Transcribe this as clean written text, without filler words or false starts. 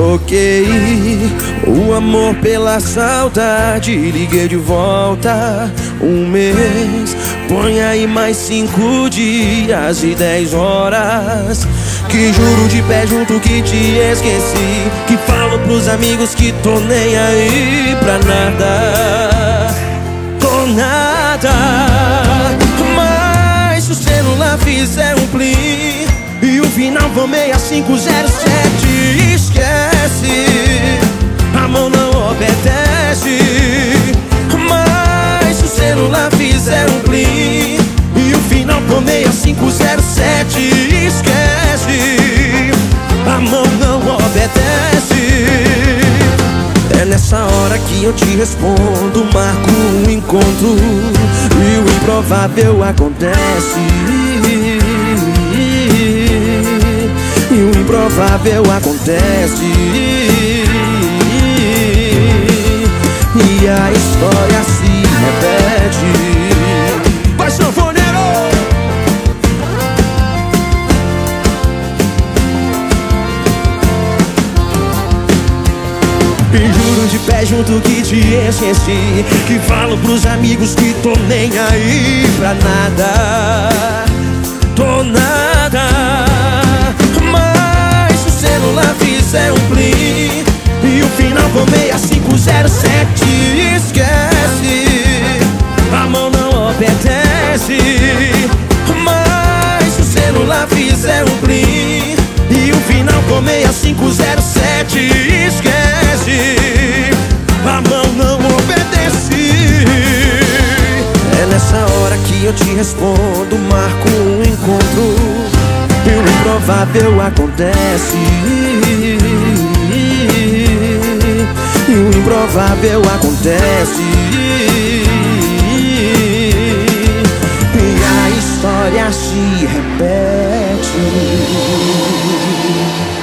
Troquei o amor pela saudade, liguei de volta um mês. Põe aí mais 5 dias e 10 horas, que juro de pé junto que te esqueci, que falo pros amigos que tô nem aí pra nada. Tô nada. Mas se o celular fizer um plim e o final for 6507, esquece, a mão não obedece. Mas se o celular fizer um plim e o final for 6507, esquece, a mão não obedece. É nessa hora que eu te respondo, marco um encontro e o improvável acontece. E o improvável acontece. E a história se repete. Vai, sanfoneiro! E juro de pé junto que te esqueci, que falo pros amigos que tô nem aí pra nada. Tô nada. Mas se o celular fizer um plim e o final for 6507, esquece, a mão não obedece. Mas se o celular fizer um plim e o final for 6507, esquece, a mão não obedece. É nessa hora que eu te respondo, marco um encontro e o improvável acontece. E o improvável acontece. E a história se repete.